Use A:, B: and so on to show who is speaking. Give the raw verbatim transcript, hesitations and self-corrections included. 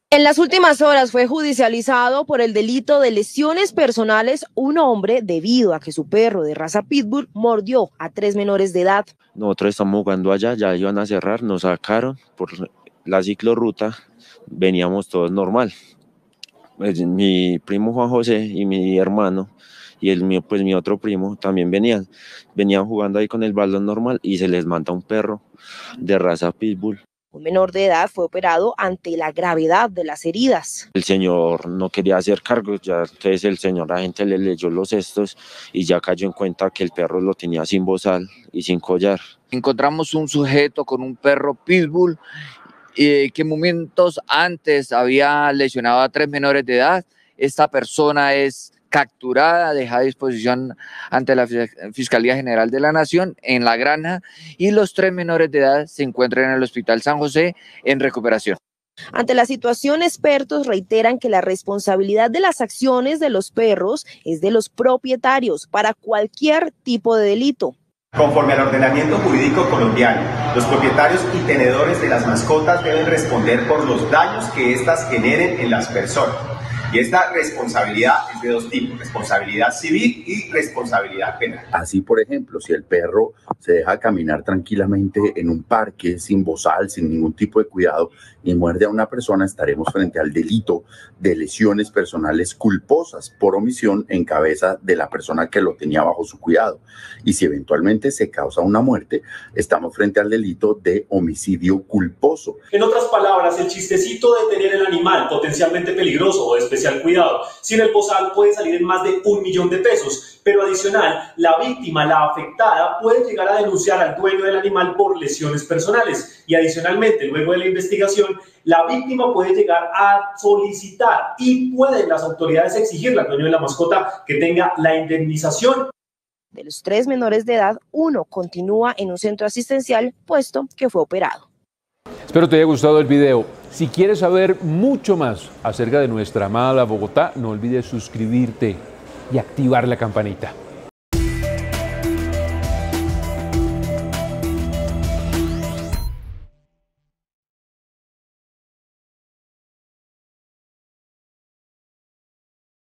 A: En las últimas horas fue judicializado por el delito de lesiones personales un hombre debido a que su perro de raza pitbull mordió a tres menores de edad.
B: Nosotros estamos jugando allá, ya iban a cerrar, nos sacaron por la ciclorruta, veníamos todos normal. Pues mi primo Juan José y mi hermano y el mío, pues mi otro primo también venían, venían jugando ahí con el balón normal y se les manda un perro de raza pitbull.
A: Un menor de edad fue operado ante la gravedad de las heridas.
B: El señor no quería hacer cargos, ya entonces el señor agente le leyó los estos y ya cayó en cuenta que el perro lo tenía sin bozal y sin collar.
C: Encontramos un sujeto con un perro pitbull eh, que momentos antes había lesionado a tres menores de edad. Esta persona es capturada, dejada a disposición ante la Fiscalía General de la Nación en La Granja y los tres menores de edad se encuentran en el Hospital San José en recuperación.
A: Ante la situación, expertos reiteran que la responsabilidad de las acciones de los perros es de los propietarios para cualquier tipo de delito.
D: Conforme al ordenamiento jurídico colombiano, los propietarios y tenedores de las mascotas deben responder por los daños que éstas generen en las personas. Y esta responsabilidad es de dos tipos, responsabilidad civil y responsabilidad penal.
E: Así, por ejemplo, si el perro se deja caminar tranquilamente en un parque, sin bozal, sin ningún tipo de cuidado, y muerde a una persona, estaremos frente al delito de lesiones personales culposas por omisión en cabeza de la persona que lo tenía bajo su cuidado. Y si eventualmente se causa una muerte, estamos frente al delito de homicidio culposo.
F: En otras palabras, el chistecito de tener el animal potencialmente peligroso o de especial cuidado sin el bozal puede salir en más de un millón de pesos, pero adicional, la víctima, la afectada, puede llegar a denunciar al dueño del animal por lesiones personales y adicionalmente, luego de la investigación, la víctima puede llegar a solicitar y pueden las autoridades exigirle al dueño de la mascota que tenga la indemnización.
A: De los tres menores de edad, uno continúa en un centro asistencial, puesto que fue operado.
G: Espero te haya gustado el video. Si quieres saber mucho más acerca de nuestra amada Bogotá, no olvides suscribirte y activar la campanita.